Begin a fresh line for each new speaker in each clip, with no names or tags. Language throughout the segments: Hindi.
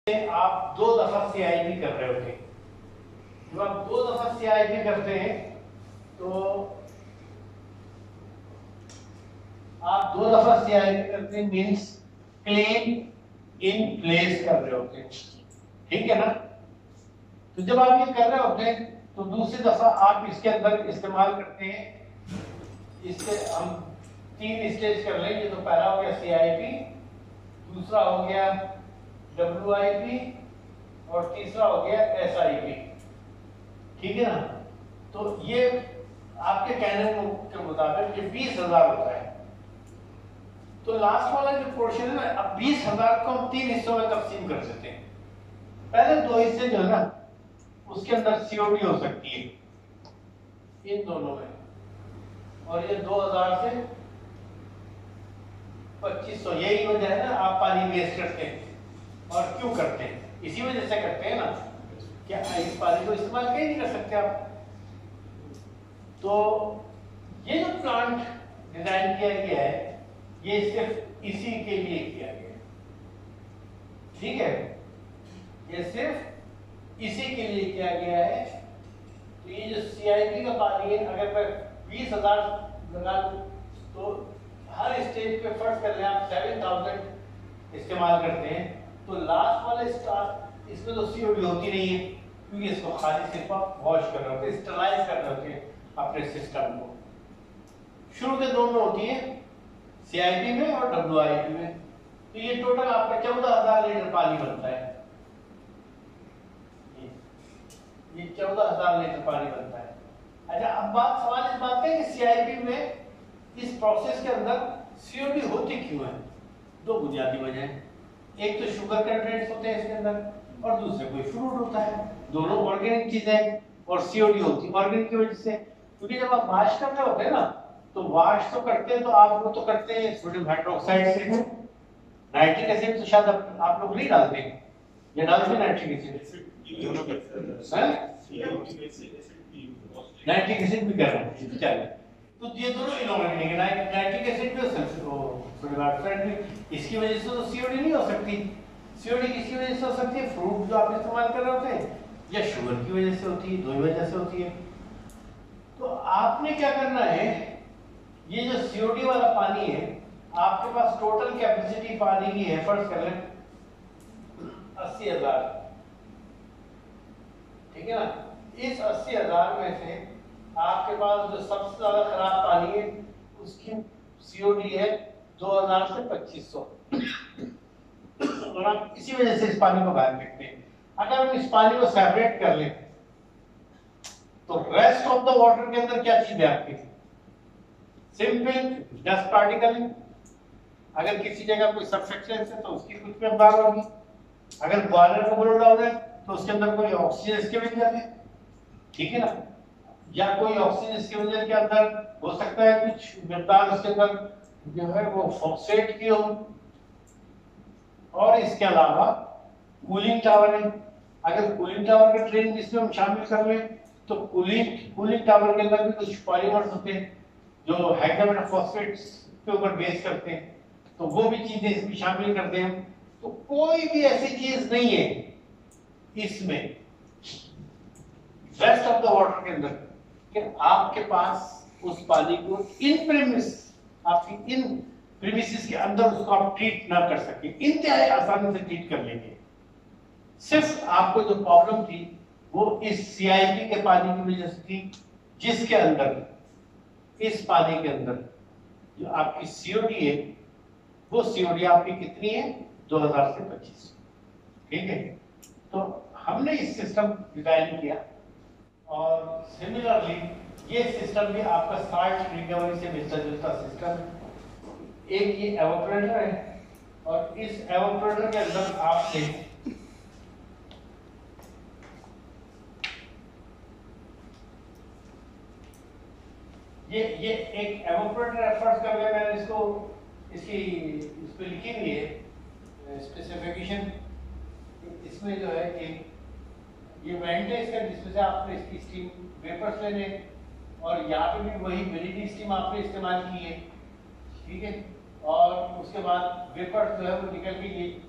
आप 2 दफा CIP कर रहे होते हैं। जब आप 2 दफा CIP करते हैं तो आप 2 दफा CIP करते हैं मीन्स क्लेम इन प्लेस कर रहे होते हैं, ठीक है ना। तो जब आप ये कर रहे होते हैं तो दूसरी दफा आप इसके अंदर इस्तेमाल करते हैं, इसके हम 3 स्टेज कर लेंगे। तो पहला हो गया CIP, दूसरा हो गया WIP और तीसरा हो गया SIP, ठीक है ना। तो ये आपके कहने के मुताबिक ये 20,000 होता है। तो लास्ट वाला जो पोर्शन है ना, अब 20,000 को हम 3 हिस्सों में तकसीम कर सकते हैं। पहले 2 हिस्से जो है ना उसके अंदर COD हो सकती है इन दोनों में, और ये 2000 से 2500। यही वजह है ना आप पानी वेस्ट करते हैं। और क्यों करते हैं? इसी वजह से करते हैं ना, क्या इस पानी को इस्तेमाल कहीं नहीं कर सकते आप। तो ये जो प्लांट डिजाइन किया गया है ये सिर्फ इसी के लिए किया गया है, ठीक है। ये सिर्फ इसी के लिए किया गया है। तो ये जो CIP का पानी है, अगर मैं 20,000 लगा लूं तो हर स्टेज पे फर्स्ट कर ले आप 7,000 इस्तेमाल करते हैं, तो लास्ट वाले स्टार इसमें तो COD होती नहीं है, क्योंकि इसको खाली सिर्फ आप वॉश कर रहे होते हैं, स्टरलाइज कर रहे होते हैं अपने सिस्टम को। शुरू के 2 में होती है, CIP में और WIP में। तो ये टोटल आपका 14,000 लीटर पानी बनता है। ये 14,000 लीटर पानी बनता है। अच्छा, अब सवाल इस बात का है कि CIP में इस प्रोसेस के अंदर COD होती क्यों है? 2 बुनियादी वजह है। एक तो शुगर कंटेंट्स होते हैं इसके अंदर, और दूसरे कोई फ्रूट होता है। दोनों ऑर्गेनिक चीजें, और COD होती है ऑर्गेनिक की वजह से। क्योंकि जब आप वाश कर रहे होते हैं ना, तो वाश तो करते हैं तो आप वो तो करते हैं सोडियम हाइड्रोक्साइड से, नाइट्रिक एसिड तो शायद आप लोग नहीं डालते हैं, या डालते हैं नाइट्रिक एसिड? नाइट्रिक एसिड भी कर रहे हैं, चलिए। तो ये दोनों इनऑर्गेनिक है, नाइट्रिक एसिड भी और सोडियम हाइड्रोक्साइड भी। इसकी वजह से तो COD नहीं हो सकती। COD किसकी वजह से हो सकती है? फ्रूट जो आप इस्तेमाल कर रहे होते हैं, या शुगर की वजह से होती है, 2 वजह से होती है। तो आपने क्या करना है, ये जो COD वाला पानी है, आपके पास टोटल कैपेसिटी पानी की है, फर्ज कर लें 80,000, ठीक है ना। इस 80,000 में से आपके पास जो सबसे ज्यादा खराब पानी है उसकी COD है 2000 से 2500, और आप इसी वजह से इस पानी को बाहर फेंकते हैं। अगर हम इस पानी को सेपरेट कर लें तो रेस्ट ऑफ द वाटर के अंदर क्या चीज है आपकी? Simple dust particle. अगर किसी जगह कोई सब्सटेंस है तो उसकी कुछ मकदार होगी। अगर बॉयलर को ब्लो डाउन है तो उसके अंदर कोई ऑक्सीजन इसके वजह से, ठीक है ना, या कोई ऑक्सीजन इसके वजह के अंदर हो सकता है कुछ मकदार उसके अंदर जो है वो फॉस्फेट की हो। और इसके अलावा कूलिंग टावर है। अगर कूलिंग टावर के ट्रेन इसमें हम शामिल कर लें तो कूलिंग टावर के अंदर भी कुछ पॉलीमर्स होते हैं जो हाइड्रोमेट फॉस्फेट्स के ऊपर बेस करते हैं, तो वो भी चीजें इसमें शामिल करते हैं। तो कोई भी ऐसी चीज नहीं है इसमें रेस्ट ऑफ द वाटर के अंदर कि आपके पास उस पानी को इन प्रेमिस, आपकी इन प्रीमिसेस के अंदर उसको आप ट्रीट ना कर सके। इंतहाई आसानी से ट्रीट कर लेंगे। सिर्फ आपको जो प्रॉब्लम थी वो इस CIP के पानी की वजह से थी, जिसके अंदर इस पानी के अंदर जो आपकी COD है वो COD आपकी कितनी है? 2000 से 2500, ठीक है। तो हमने इस सिस्टम डिजाइन किया, और सिमिलरली ये सिस्टम भी आपका साल्ट रिकवरी से मिलता जुलता सिस्टम है। एक ये एवापोरेटर है, और इस एवापोरेटर के अंदर आपने ये एक एवापोरेटर एफर्ट्स कर लिया मैंने इसको, इसकी इस पे लिखी हुई है स्पेसिफिकेशन। इसमें जो है कि ये वेंट है इसका, जिसमें से आपने इसकी स्टीम वेपर्स लेने, और यहाँ पे भी वही वेलिडी स्टीम आपने इस्तेमाल की है, ठीक है। और उसके बाद वेपर्स जो है वो निकल के ये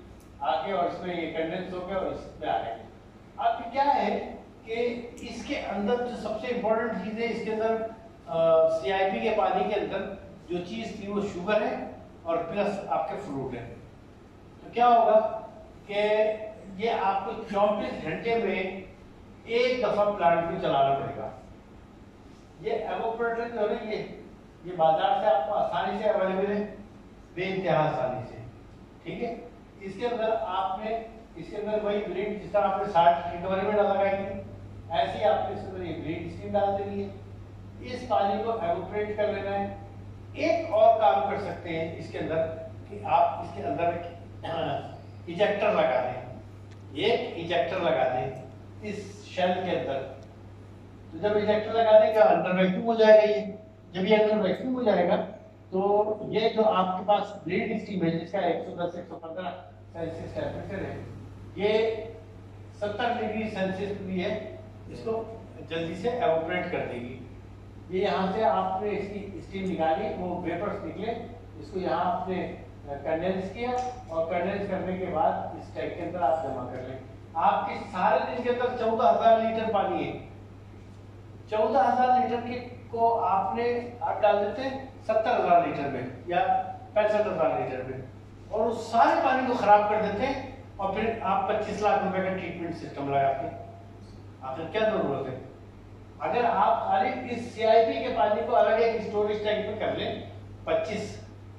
आके और इसमें ये कंडेंस हो गया और इसमें आ गए। अब क्या है कि इसके अंदर जो सबसे इम्पोर्टेंट चीज़ है, इसके अंदर CIP के पानी के अंदर जो चीज़ थी वो शुगर है और प्लस आपके फ्रूट है। तो क्या होगा कि ये आपको 24 घंटे में एक दफा प्लांट को चलाना पड़ेगा। ये एवोपरेटर जो है ये बाजार से आपको आसानी से अवेलेबल है, बेइंतहा आसानी से, ठीक है। इसके अंदर आपने इसके अंदर वही ब्रीड जिस तरह आपने 60 रिकवरी में लगाई थी, ऐसे ही आपने इसके अंदर ये ब्रीड स्कीम डाल देनी है। इस पानी को एवोपरेट कर लेना है। एक और काम कर सकते हैं इसके अंदर कि आप इसके अंदर इजेक्टर लगा दें, एक इजेक्टर लगा दें इस शेल के अंदर। तो जब इजेक्टर लगा देंगे अंडर वैक्यूम हो जाएगा। ये जब ये अंडर वैक्यूम हो जाएगा तो ये जो आपके पास ब्रीड स्टीम है जिसका 110-115 सेल्सियस टेम्परेचर है, ये 70 डिग्री सेल्सियस भी है, इसको जल्दी से एवोपरेट कर देगी। ये यहाँ से आपने इसकी स्टीम निकाली, वो वेपर्स निकले, इसको यहाँ आपने कंडेंस किया और कंडेंस करने के बाद इस टैंक के अंदर आप जमा कर लें। आपके सारे दिन के अंदर 14,000 लीटर पानी है। 14,000 लीटर के को आपने आप डाल देते हैं 70,000 लीटर में या 65,000 लीटर में, और उस सारे पानी को खराब कर देते हैं। और फिर आप 25 लाख रुपए का ट्रीटमेंट सिस्टम लगाते हैं। आखिर क्या जरूरत है? अगर आप खाली इस CIP के पानी को अलग एक स्टोरेज टैंक में कर लें, 25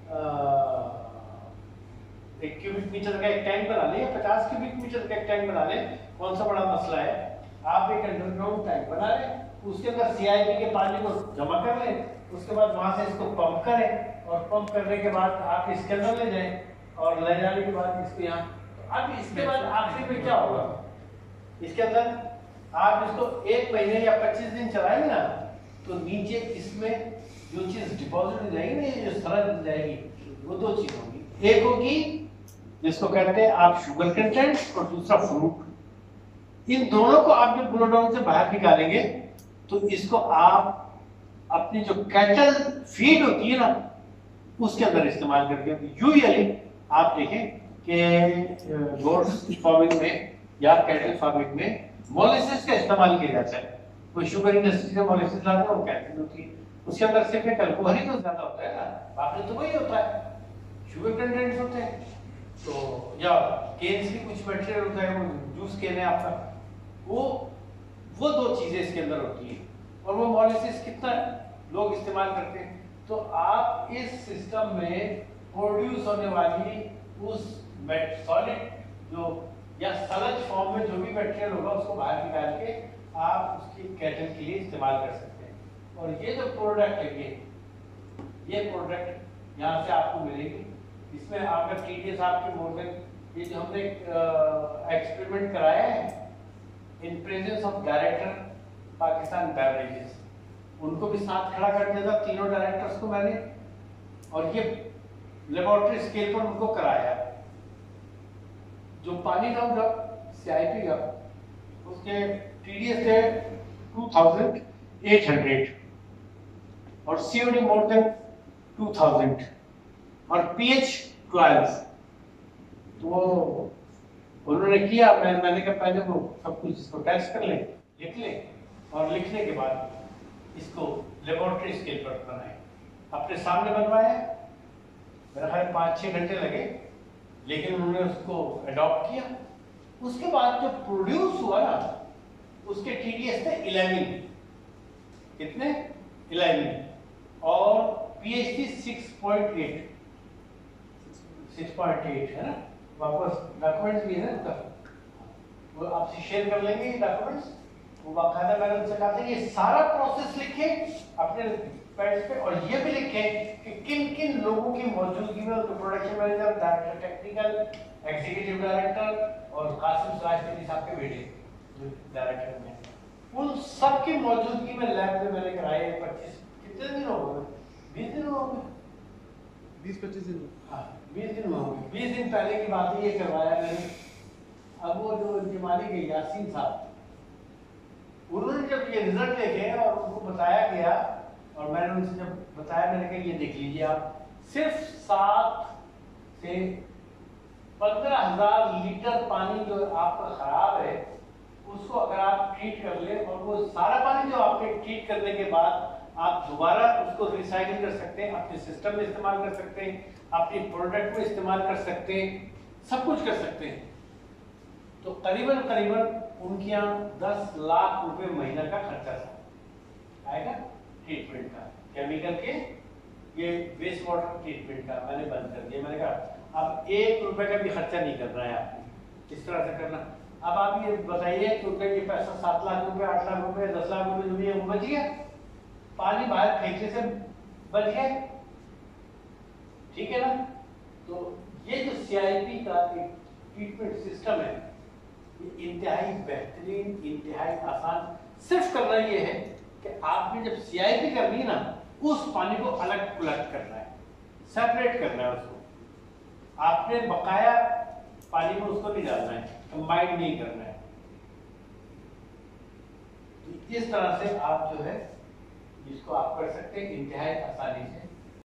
एक क्यूबिक मीटर का एक टैंक बना लें या 50 क्यूबिक मीटर का एक टैंक बना लें, कौन सा बड़ा मसला है? आप एक अंडरग्राउंड टैंक बना लें, उसके अंदर CIP के पानी को जमा कर लें, उसके बाद वहां से इसको पंप करें और पंप करने के बाद आप इसके अंदर ले जाएं और ले जाने के बाद इसको यहाँ। अब इसके बाद आखिरी में क्या होगा? इसके अंदर आप इसको 1 महीने या 25 दिन चलाएंगे ना, तो नीचे इसमें जो चीज डिपॉजिट हो जाएगी ना, ये जो सरल हो जाएगी, वो 2 चीज होगी। एक होगी जिसको कहते हैं आप शुगर कंटेंट, और दूसरा फ्रूट। इन दोनों को आप जब ब्लोडाउन से बाहर निकालेंगे तो इसको आप अपनी जो कैटल फीड होती है ना उसके अंदर इस्तेमाल करके, यूजुअली आप देखें कि गोट फार्मिंग में या कैटल फार्मिंग में मोलेसिस का इस्तेमाल किया जाता है। कोई शुगर इंडस्ट्री से मोलेसिस लाता है, वो कैटल होती है, उसके अंदर सिर्फ एक अल्कोहल ही तो ज्यादा होता है ना, बाकी तो वही होता है, शुगर कंटेंट्स होते हैं। तो या केन्स की कुछ मटेरियल होता है, वो जूस केन है आपका, वो 2 चीजें इसके अंदर होती है। और वो मोलेसिस कितना लोग इस्तेमाल करते हैं। तो आप इस सिस्टम में प्रोड्यूस होने वाली उस सॉलिड जो या सलज फॉर्म में जो भी मटेरियल होगा उसको बाहर निकाल के आप उसकी कैटल के लिए इस्तेमाल कर सकते हैं। और ये जो प्रोडक्ट है ये प्रोडक्ट यहाँ से आपको मिलेगी। इसमें आपका TDS आपके मोर देन, ये जो हमने एक्सपेरिमेंट कराया है in presence of director Pakistan Beverages, उनको भी साथ खड़ा कर दिया था, तीनों डायरेक्टर्स को मैंने, और ये लेबोरेटरी स्केल पर उनको कराया। जो पानी था उनका CIP का, उसके TDS थे 2800 और COD मोर देन 2000 और pH 12। तो उन्होंने किया, मैंने कहा पहले वो सब कुछ इसको टेस्ट कर लें, लिख लें, और लिखने के बाद इसको लेबोरेटरी स्केल पर बनाए। अपने सामने बनवाया, मेरा ख्याल 5-6 घंटे लगे, लेकिन उन्होंने उसको अडॉप्ट किया। उसके बाद जो प्रोड्यूस हुआ ना, उसके TDS थे 11, कितने 11, और pH थी 6.8 है ना। वापस डॉक्यूमेंट्स भी है ना, वो आपसे शेयर कर लेंगे डॉक्यूमेंट्स। वो बाकायदा मैंने उनसे कहा था ये सारा प्रोसेस लिखे अपने पैड्स पे, और ये भी लिखे कि किन किन लोगों की मौजूदगी में, production manager, director technical, executive director और कासिम सिराज साहब के बेटे जो डायरेक्टर हैं, उन सब की मौजूदगी में लैब में मैंने कराए। 25 कितने दिन हो गए? 20 दिन हो गए,
20-25 दिन।
हाँ 20 दिन हो गए। 20 दिन पहले की बात है, ये करवाया मैंने। अब वो जो जमाली के यासीन साहब, उन्होंने जब ये रिजल्ट देखे और उनको बताया गया, और मैंने उनसे जब बताया, मैंने कहा ये देख लीजिए आप, सिर्फ 7 से 15,000 लीटर पानी जो आपका खराब है उसको अगर आप ट्रीट कर ले और वो सारा पानी जो आपके ट्रीट करने के बाद आप दोबारा उसको रिसाइकिल कर सकते हैं, अपने सिस्टम में इस्तेमाल कर सकते हैं, अपनी प्रोडक्ट में इस्तेमाल कर सकते हैं, सब कुछ कर सकते हैं। तो करीबन करीबन उनके यहाँ 10 लाख रुपए महीना का खर्चा आएगा ट्रीटमेंट का, केमिकल के ये वेस्ट वाटर ट्रीटमेंट का मैंने बंद कर दिया। मैंने कहा अब 1 रुपए का भी खर्चा नहीं करना है आपको, इस तरह से करना। अब आप ये बताइए कि उनका ये पैसा 7 लाख रुपए, 8 लाख रुपए, 10 लाख रुपए जो भी है वो बच गया, पानी बाहर फेंकने से बच गया, ठीक है ना। तो ये जो CIP का एक ट्रीटमेंट सिस्टम है ये इंतहाई बेहतरीन, इंतहाई आसान। सिर्फ करना ये है कि आपने जब CIP करनी है ना, उस पानी को अलग कलेक्ट करना है, सेपरेट करना है उसको। आपने बकाया पानी में उसको नहीं डालना है, कंबाइन नहीं करना है। इस तरह से आप जो है इसको आप कर सकते हैं इंतहाई आसानी से।